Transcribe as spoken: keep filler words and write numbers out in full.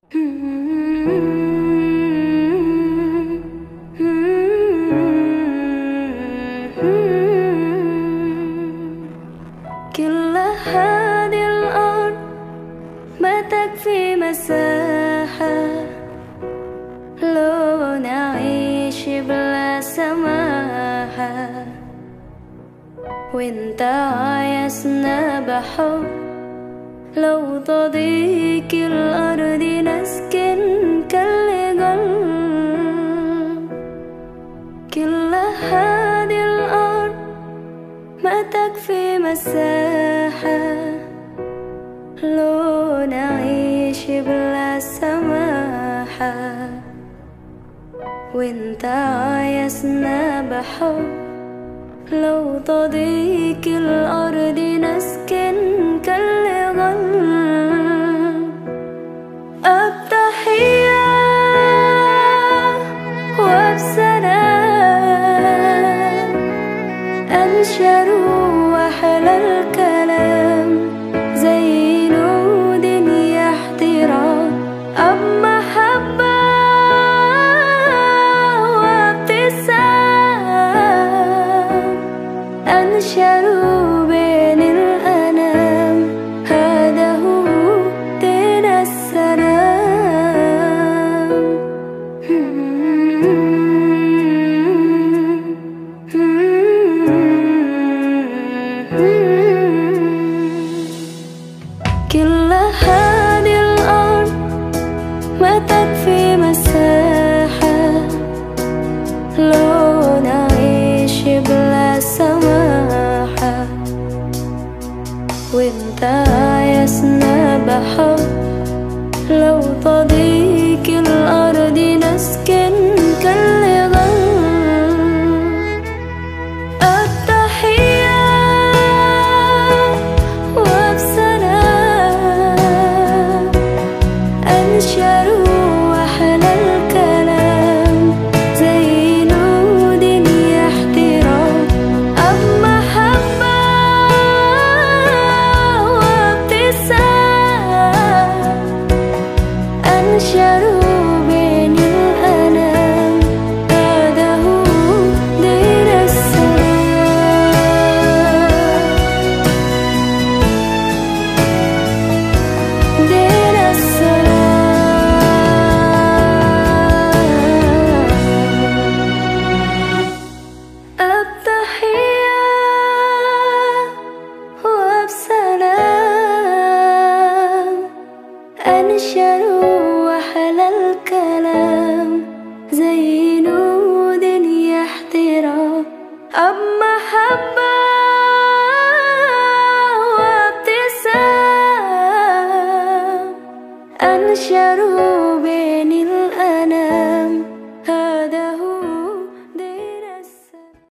كل هذه الأرض ما تكفي مساحة لو نعيش بلا سماحة، وانت عايزنا بحب لو تضيق الأرض نسكن كالقلب. كل هذه الأرض ما تكفي مساحة لو نعيش بلا سماحة، وانت عايزنا بحب لو تضيق الأرض نسكن كالغل. التحية وبسلام أنشر وأحلى الكلام زي نود يحترام أب محبة وابتسام أنشروا بين الأنام، هذا هو دين السلام. كل هذه الأرض ما تكفي مساحة لو نعيش بلا سماحة، وانت عايزنا بحب لو تضيق الأرض نسكن كالغل. التحية وبسلام أنشروا وأحلى الكلام زي نود يحترام أب محبة وابتسام أنشروا بين الأنام، هذا هو دين السلام. دين السلام. التحية وبسلام أنشروا وأحلى الكلام زي نود يحترام أب محبة وابتسام أنشروا